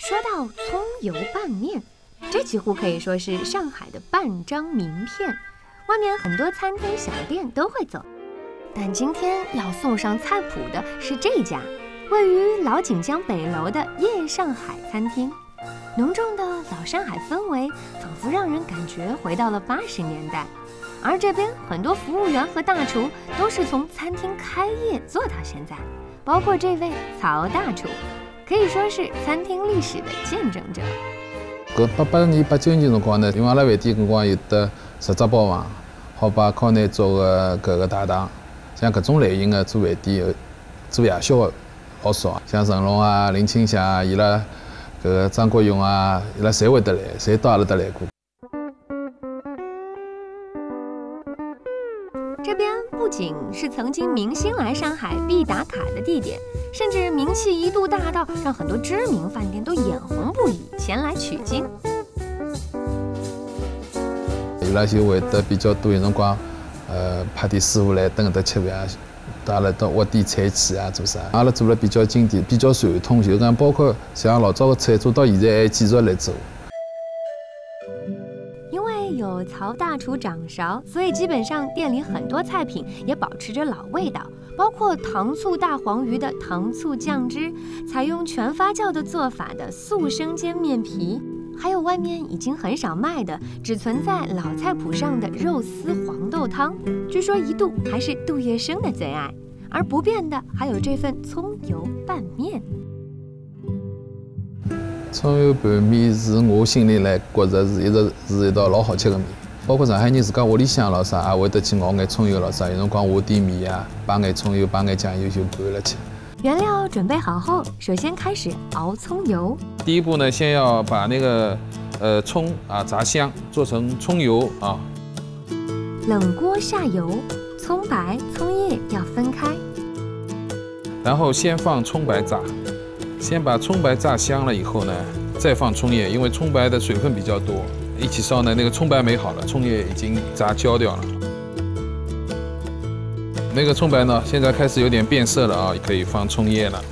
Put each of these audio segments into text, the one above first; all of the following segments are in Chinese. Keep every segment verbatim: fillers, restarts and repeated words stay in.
说到葱油拌面，这几乎可以说是上海的半张名片，外面很多餐厅小店都会走。但今天要送上菜谱的是这家，位于老锦江北楼的夜上海餐厅。浓重的老上海氛围，仿佛让人感觉回到了八十年代。而这边很多服务员和大厨都是从餐厅开业做到现在，包括这位曹大厨，可以说是餐厅历史的见证者。 搿八八年、八九年辰光呢，因为阿拉饭店辰光有得十只包房，好把靠内做个搿个大堂。像搿种类型的做饭店、做夜宵的老少，像成龙啊、林青霞啊，伊拉搿个张国荣啊，伊拉侪会得来，侪到阿拉搭来过。 这边不仅是曾经明星来上海必打卡的地点，甚至名气一度大到让很多知名饭店都眼红不已，前来取经。 伊拉就会得比较多，有辰光。呃，派点师傅来等搿搭吃饭啊，到阿拉到挖点菜去啊，做啥？阿拉做了比较经典、比较传统，就是讲包括像老早的菜做到现在还继续来做。 因为有曹大厨掌勺，所以基本上店里很多菜品也保持着老味道，包括糖醋大黄鱼的糖醋酱汁，采用全发酵的做法的素生煎面皮。还有外面已经很少卖的，只存在老菜谱上的肉丝黄豆汤，据说一度还是杜月笙的最爱。而不变的还有这份葱油拌面。 葱油拌面是我心里来觉着是一直是一道老好吃的面，包括上海人自家屋里向咾啥也会得去熬眼葱油咾啥，有辰光下点面啊，摆眼葱油，摆眼酱油就拌了吃。 原料准备好后，首先开始熬葱油。 第一步呢，先要把那个呃葱啊炸香，做成葱油啊。 冷锅下油，葱白、葱叶要分开。 然后先放葱白炸，先把葱白炸香了以后呢，再放葱叶，因为葱白的水分比较多，一起烧呢，那个葱白没好了，葱叶已经炸焦掉了。那个葱白呢，现在开始有点变色了啊，可以放葱叶了。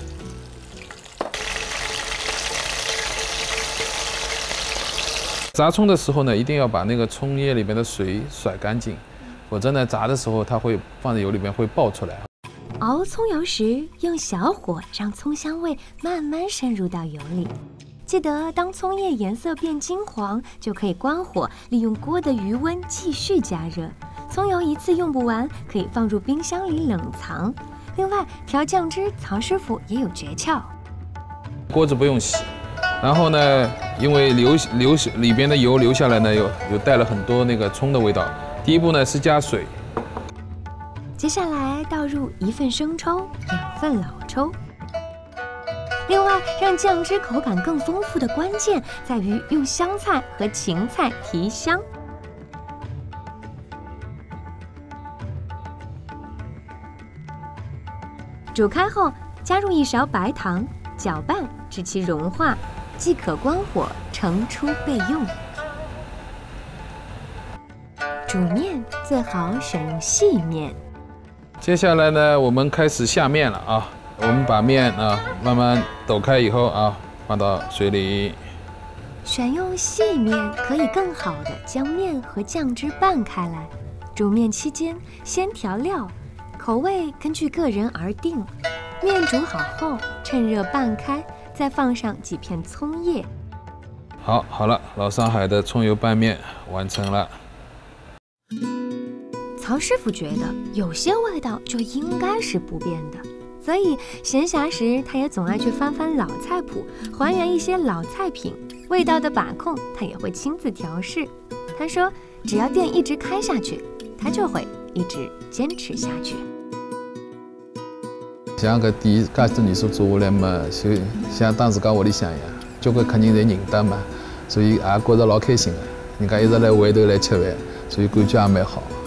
炸葱的时候呢，一定要把那个葱叶里面的水甩干净，否则呢，炸的时候它会放在油里面会爆出来。 熬葱油时，用小火让葱香味慢慢渗入到油里。记得当葱叶颜色变金黄，就可以关火，利用锅的余温继续加热。葱油一次用不完，可以放入冰箱里冷藏。另外，调酱汁，曹师傅也有诀窍。 锅子不用洗，然后呢，因为流流里边的油流下来呢，有有带了很多那个葱的味道。第一步呢是加水， 接下来倒入一份生抽，两份老抽。另外，让酱汁口感更丰富的关键在于用香菜和芹菜提香。煮开后，加入一勺白糖，搅拌至其融化，即可关火盛出备用。煮面最好选用细面。 接下来呢，我们开始下面了啊。我们把面啊慢慢抖开以后啊，放到水里。 选用细面可以更好的将面和酱汁拌开来。煮面期间，先调料。口味根据个人而定，面煮好后趁热拌开，再放上几片葱叶。 好，好了，老上海的葱油拌面完成了。 曹师傅觉得有些味道就应该是不变的，所以闲暇时他也总爱去翻翻老菜谱，还原一些老菜品，味道的把控他也会亲自调试。他说，只要店一直开下去，他就会一直坚持下去。 像搿店介多年数做下来嘛，就像当自家屋里向一样，交关客人侪认得嘛，所以也觉着老开心的。人家一直来回头来吃饭，所以感觉也蛮好。